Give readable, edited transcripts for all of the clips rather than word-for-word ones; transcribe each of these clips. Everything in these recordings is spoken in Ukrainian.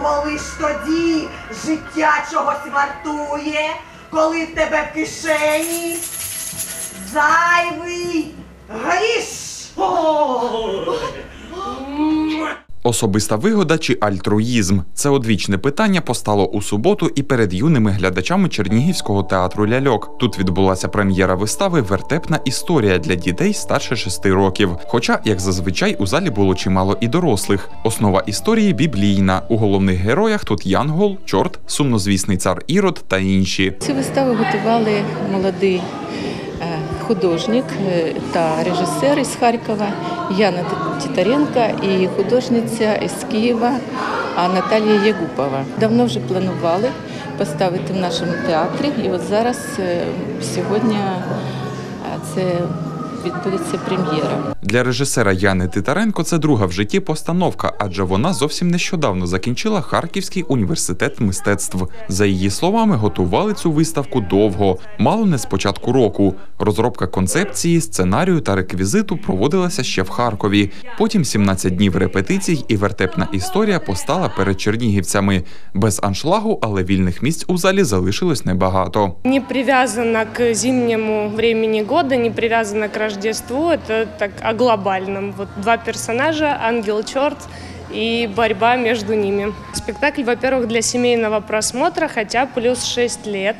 коли ж тоді життя чогось вартує, коли в тебе в кишені зайвий гріш. Особиста вигода чи альтруїзм – це одвічне питання постало у суботу і перед юними глядачами Чернігівського театру ляльок. Тут відбулася прем'єра вистави «Вертепна історія» для дітей старше 6 років. Хоча, як зазвичай, у залі було чимало і дорослих. Основа історії біблійна. У головних героях тут Янгол, чорт, сумнозвісний цар Ірод та інші. Цю виставу готували молодий художник та режисер із Харкова Яна Титаренко і художниця із Києва Наталія Ягупова. Давно вже планували поставити в нашому театрі, і от зараз, сьогодні, це відбудеться прем'єра. Для режисера Яни Титаренко це друга в житті постановка, адже вона зовсім нещодавно закінчила Харківський університет мистецтв. За її словами, готували цю виставку довго, мало не з початку року. Розробка концепції, сценарію та реквізиту проводилася ще в Харкові. Потім 17 днів репетицій і вертепна історія постала перед чернігівцями. Без аншлагу, але вільних місць у залі залишилось небагато. Не прив'язана к зимнему времени года, не прив'язана к Рождеству, это так о глобальном. Вот два персонажа, ангел-черт и борьба между ними. Спектакль, во-первых, для семейного просмотра, хотя плюс 6 лет.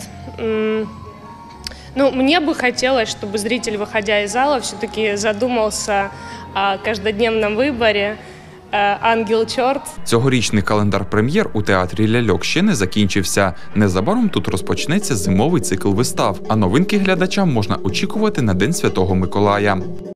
Ну, мне бы хотелось, чтобы зритель, выходя из зала, все-таки задумался о каждодневном выборе. Ангел-чорт. Цьогорічний календар прем'єр у театрі ляльок ще не закінчився. Незабаром тут розпочнеться зимовий цикл вистав, а новинки глядачам можна очікувати на День Святого Миколая.